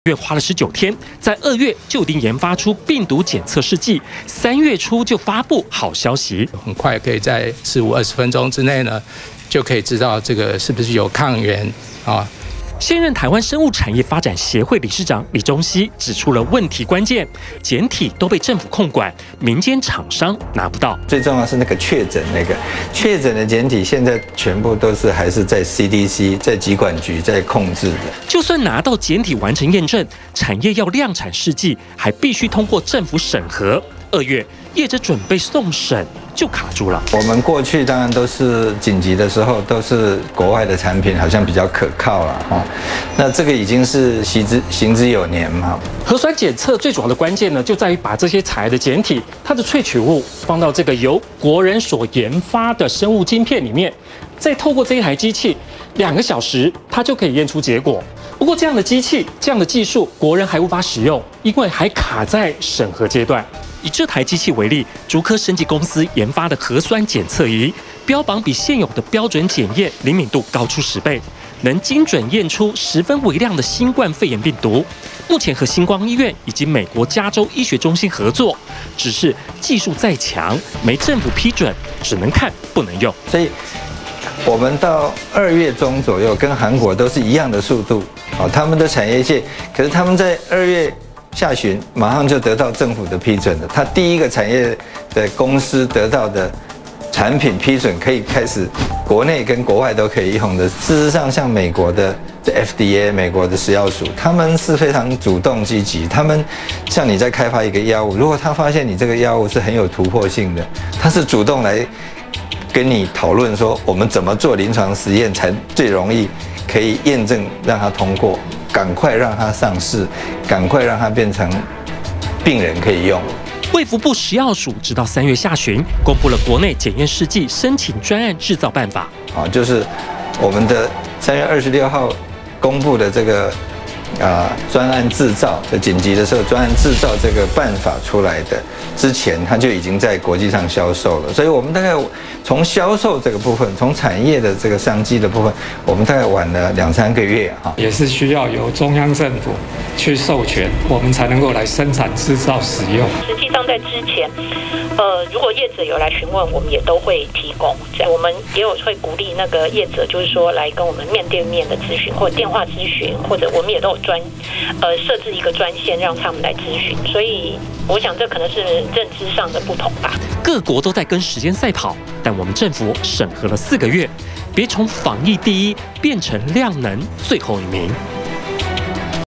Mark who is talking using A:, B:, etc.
A: 月花了19天，在2月就已经研发出病毒检测试剂，3月初就发布好消息，
B: 很快可以在15-20分钟之内呢，就可以知道这个是不是有抗原啊。
A: 现任台湾生物产业发展协会理事长李宗熙指出了问题关键：检体都被政府控管，民间厂商拿不到。
C: 最重要是那个确诊的检体，现在全部都是还是在 CDC 在疾管局在控制的。
A: 就算拿到检体完成验证，产业要量产试剂，还必须通过政府审核。2月，业者准备送审就卡住了。
C: 我们过去当然都是紧急的时候，都是国外的产品，好像比较可靠了哈。那这个已经是行之有年嘛。
A: 核酸检测最主要的关键呢，就在于把这些采的检体，它的萃取物放到这个由国人所研发的生物晶片里面，再透过这一台机器，2个小时它就可以验出结果。不过这样的机器、这样的技术，国人还无法使用，因为还卡在审核阶段。以这台机器为例，竹科生技公司研发的核酸检测仪，标榜比现有的标准检验灵敏度高出10倍，能精准验出10分微量的新冠肺炎病毒。目前和星光医院以及美国加州医学中心合作，只是技术再强，没政府批准，只能看不能用。
C: 所以我们到2月中左右，跟韩国都是一样的速度。他们的产业界，可是他们在2月下旬马上就得到政府的批准了。他第一个产业的公司得到的产品批准，可以开始国内跟国外都可以用的。事实上，像美国的 FDA 美国的食药署，他们是非常主动积极。他们像你在开发一个药物，如果他发现你这个药物是很有突破性的，他是主动来跟你讨论说，我们怎么做临床实验才最容易可以验证让它通过，赶快让它上市，赶快让它变成病人可以用。
A: 卫福部食药署直到3月下旬公布了国内检验试剂申请专案制造办法。
C: 就是我们的3月26号公布的这个专案制造的紧急的时候，专案制造这个办法出来的之前，它就已经在国际上销售了。所以我们大概从销售这个部分，从产业的这个商机的部分，我们大概晚了2-3个月哈。
D: 也是需要由中央政府去授权，我们才能够来生产、制造、使用。
E: 实际上在之前，如果业者有来询问，我们也都会提供。我们也有会鼓励那个业者，就是说来跟我们面对面的咨询，或者电话咨询，或者我们也都有设置一个专线让他们来咨询。所以我想这可能是认知上的不同吧。
A: 各国都在跟时间赛跑，但我们政府审核了4个月，别从防疫第一变成量能最后一名。